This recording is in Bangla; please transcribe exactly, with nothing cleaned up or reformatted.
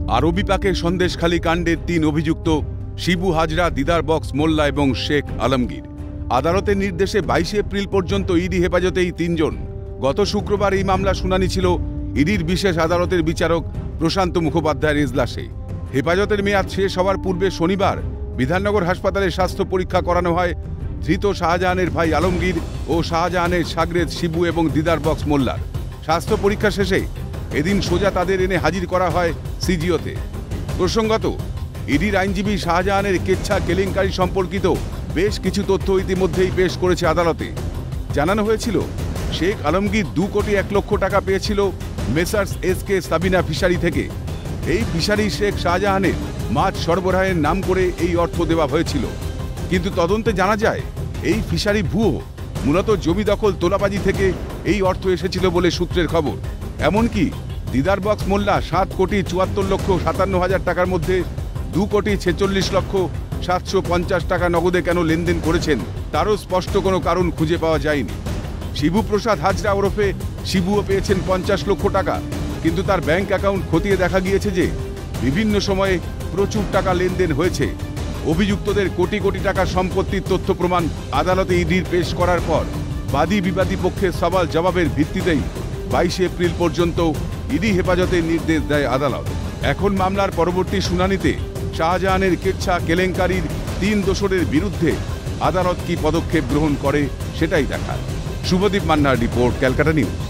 আরবি পাকে সন্দেশখালী কাণ্ডের তিন অভিযুক্ত শিবু হাজরা, দিদার বক্স মোল্লা এবং শেখ আলমগীর। আদালতের নির্দেশে বাইশে এপ্রিল পর্যন্ত ইডি হেফাজতে এই তিনজন। গত শুক্রবার এই মামলা শুনানি ছিল ইডির বিশেষ আদালতের বিচারক প্রশান্ত মুখোপাধ্যায়ের এজলাসে। হেফাজতের মেয়াদ শেষ হওয়ার পূর্বে শনিবার বিধাননগর হাসপাতালে স্বাস্থ্য পরীক্ষা করানো হয় ধৃত শাহজাহানের ভাই আলমগীর ও শাহজাহানের সাগরেদ শিবু এবং দিদার বক্স মোল্লার। স্বাস্থ্য পরীক্ষা শেষে এদিন সোজা তাদের এনে হাজির করা হয় সিজিওতে। প্রসঙ্গত, ইডির আইনজীবী শাহজাহানের কেচ্ছা কেলেঙ্কারি সম্পর্কিত বেশ কিছু তথ্য ইতিমধ্যেই পেশ করেছে আদালতে। জানানো হয়েছিল, শেখ আলমগীর দু কোটি এক লক্ষ টাকা পেয়েছিল messrs S K Sabina fishery থেকে। এই ফিশারি শেখ শাহজাহানের মাছ সরবরাহের নাম করে এই অর্থ দেওয়া হয়েছিল, কিন্তু তদন্তে জানা যায় এই ফিশারি ভুয়ো। মূলত জমি দখল তোলাবাজি থেকে এই অর্থ এসেছিল বলে সূত্রের খবর। এমনকি দিদার বক্স মোল্লা সাত কোটি চুয়াত্তর লক্ষ সাতান্ন হাজার টাকার মধ্যে দু কোটি ছেচল্লিশ লক্ষ সাতশো পঞ্চাশ টাকা নগদে কেন লেনদেন করেছেন তারও স্পষ্ট কোনো কারণ খুঁজে পাওয়া যায়নি। শিবু প্রসাদ হাজরা ওরফে শিবুও পেয়েছেন পঞ্চাশ লক্ষ টাকা, কিন্তু তার ব্যাংক অ্যাকাউন্ট খতিয়ে দেখা গিয়েছে যে বিভিন্ন সময়ে প্রচুর টাকা লেনদেন হয়েছে। অভিযুক্তদের কোটি কোটি টাকার সম্পত্তির তথ্য প্রমাণ আদালতে ইডির পেশ করার পর বাদী বিবাদী পক্ষের সওয়াল জবাবের ভিত্তিতেই বাইশে এপ্রিল পর্যন্ত ইডি হেফাজতের নির্দেশ দেয় আদালত। এখন মামলার পরবর্তী শুনানিতে শাহজাহানের কেচ্ছা কেলেঙ্কারির তিন দোষরের বিরুদ্ধে আদালত কি পদক্ষেপ গ্রহণ করে সেটাই দেখার। শুভদীপ মান্নার রিপোর্ট, ক্যালকাটা নিউজ।